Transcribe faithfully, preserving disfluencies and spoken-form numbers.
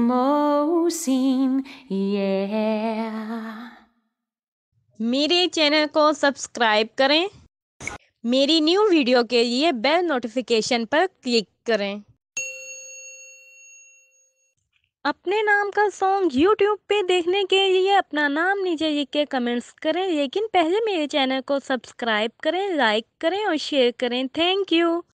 Mohsin, yeah. मेरे channel को subscribe करें। मेरी न्यू वीडियो के लिए बेल नोटिफिकेशन पर क्लिक करें। अपने नाम का सॉन्ग यूट्यूब पे देखने के लिए अपना नाम नीचे लिख के कमेंट्स करें, लेकिन पहले मेरे चैनल को सब्सक्राइब करें, लाइक करें और शेयर करें। Thank you.